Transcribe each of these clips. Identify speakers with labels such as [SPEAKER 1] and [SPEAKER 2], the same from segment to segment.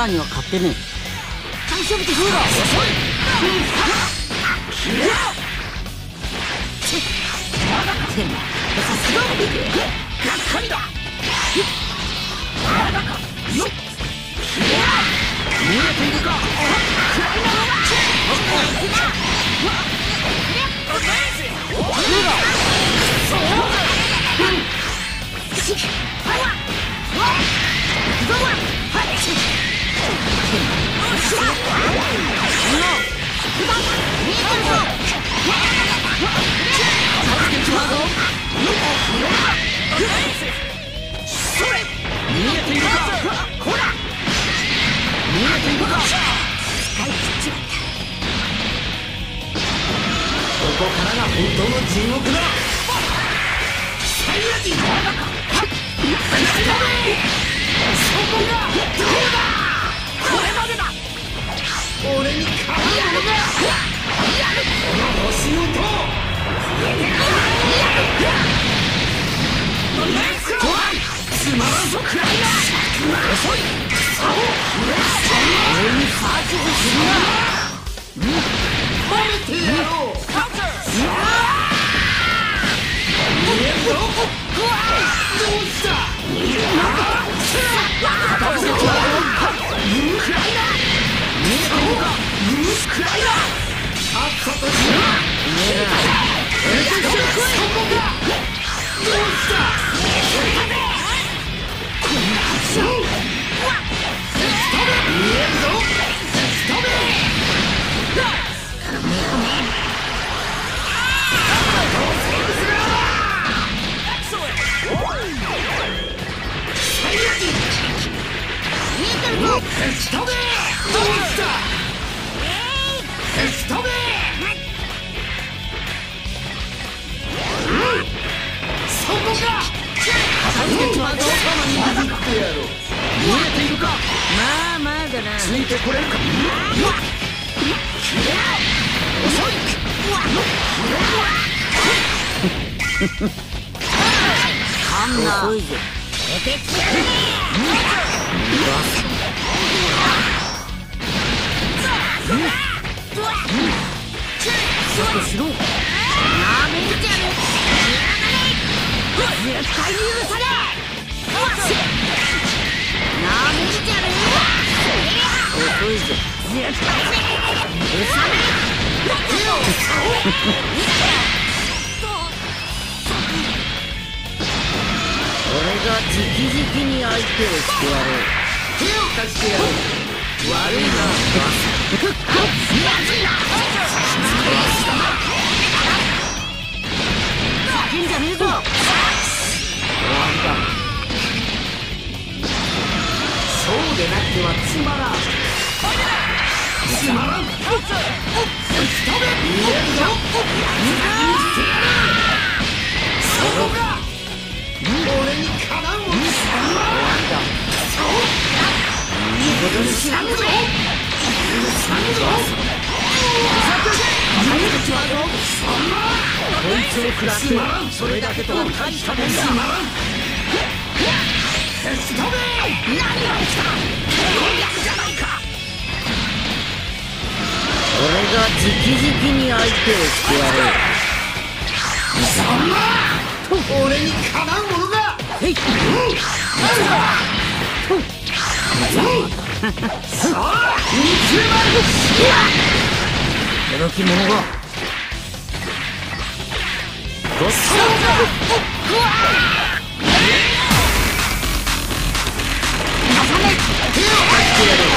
[SPEAKER 1] ラーには勝ってねえ。大丈夫ってそうだ。遅い。さすががっかりだ。よっ、見えているか。ここからが本当の地獄だ。サイヤ人そこがどうだ。これまでだ。俺にかなうものがやる。この星の塔つまらんぞ。くらいな。遅い。俺にサーチをするな。褒めてやろう。どうしたついてこれるか。遅いぜ。しろ。なめるじゃねえ。絶対に許さねえ。なめるじゃねえ。遅いぜ。絶対に許さねえ。俺が直々に相手をしてやろう。手を貸してやろう。悪いな。叫んじゃねえぞ。終わりだ。そうでなくてはつまらん。つまらん。飛べ。見えるぞ。そこが俺にかなうもの。終わりだ。いいことに知らんぞ。こいつを食らってそれだけとは大したもんだ。何が起きた。逆じゃないか。俺が直々に相手をしてやろう。俺にかなうものが。へい。さあ、驚き者が。ごっそだ。手を貸してやろう。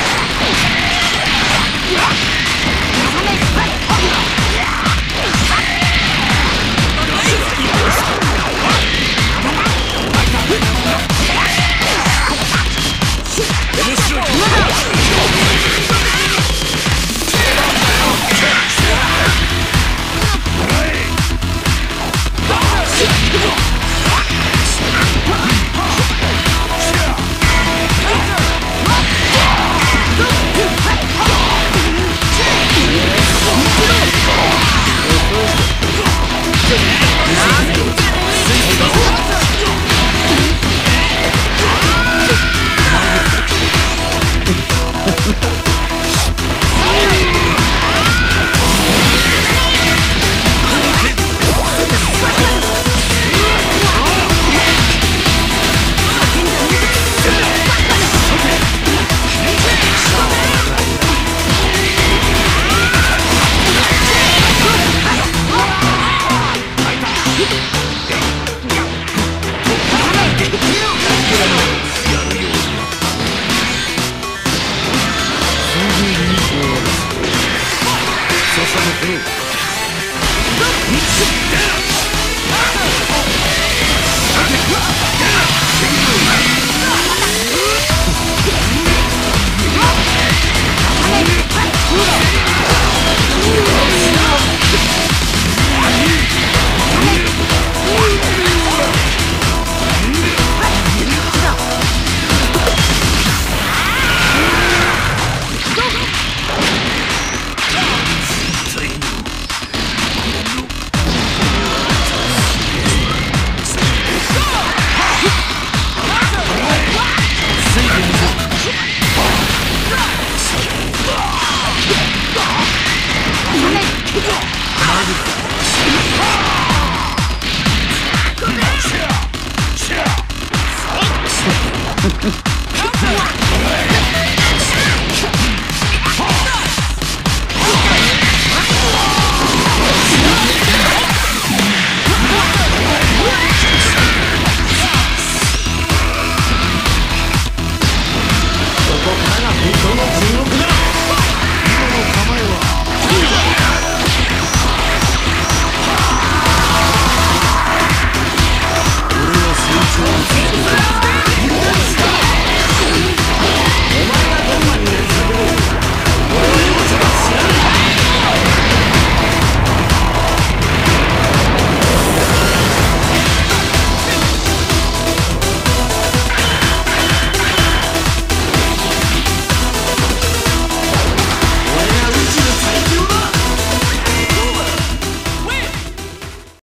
[SPEAKER 1] ごめん。